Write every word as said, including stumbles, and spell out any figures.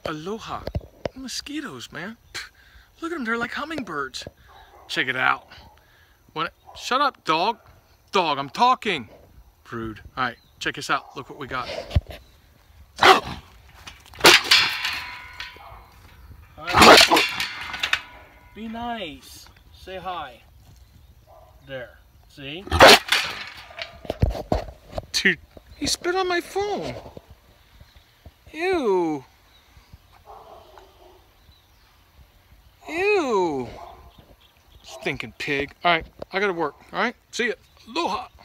Aloha. Mosquitoes, man. Pfft, look at them, they're like hummingbirds. Check it out. When it, shut up, dog. Dog, I'm talking. Rude. All right, check this out. Look what we got. All right. Be nice. Say hi. There. See? Dude, he spit on my phone. Ew. Ew. Stinking pig. All right, I gotta work. All right, see ya. Aloha.